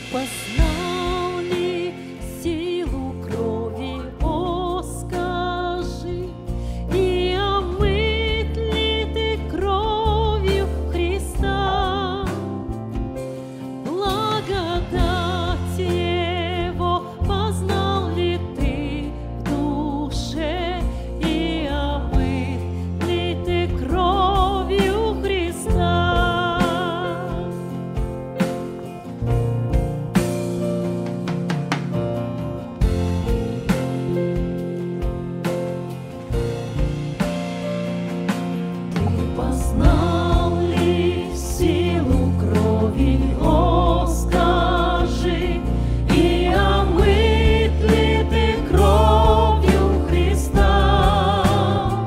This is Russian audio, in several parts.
познал ли силу крови, о, скажи, и омыт ли ты кровью Христа? Благодать Его познал ли ты в душе, и омыт ли ты кровью Христа? Познал ли силу крови, о, скажи, и омыт ли ты кровью Христа?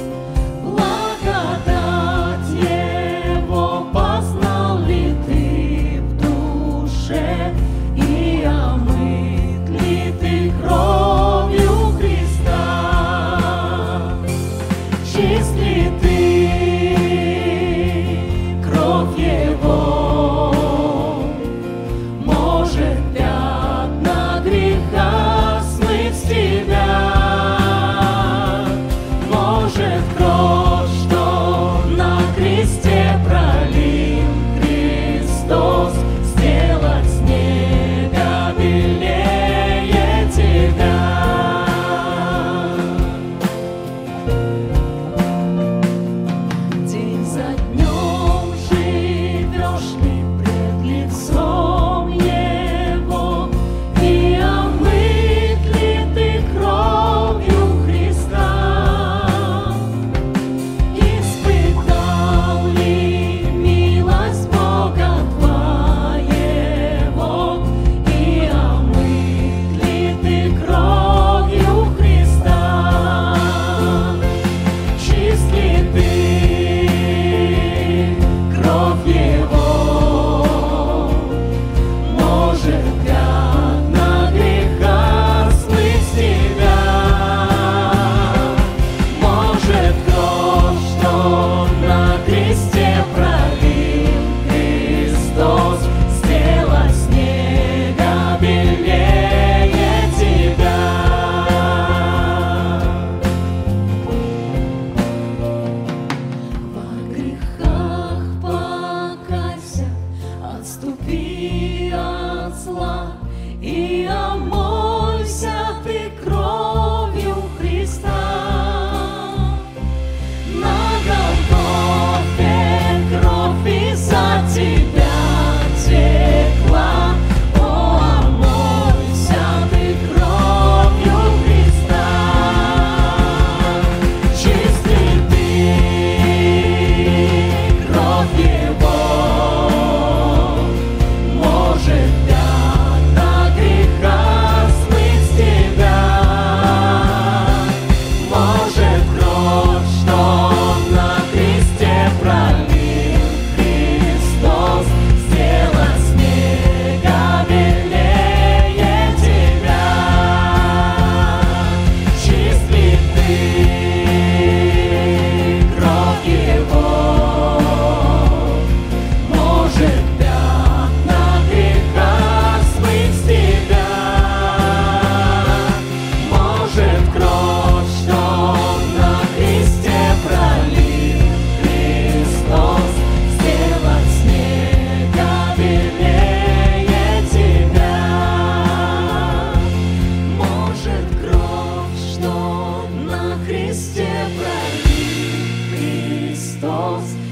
Благодать Его познал ли ты в душе, и омыт ли ты кровью Христа? Чист ли ты кровь Его, может пятна греха смыть с тебя, может кровь, что на кресте пролил Христос, сделать снега белее тебя. День за днем живешь ли пред лицом Его, и омыт ли ты кровью Христа? Испытал ли милость Бога твоего, и омыт ли ты кровью Христа? Чист ли ты кровь Его, может пятна греха смыть с тебя, может кровь, что на кресте пролил Христос, сделать снега белее тебя. Во грехах покайся, отступи от зла, и омойся ты кровью Христа. На Голгофе кровь из-за тебя текла, о, омойся ты кровью Христа. Чист ли ты кровь Его, может пятна греха смыть с тебя, может кровь, что на кресте пролил Христос, сделать снега белее тебя. Чист ли ты кровь Его, может пятна греха смыть с тебя, может кровь, что на кресте пролил Христос, сделать снега белее тебя. Может кровь, что на кресте пролил Христос,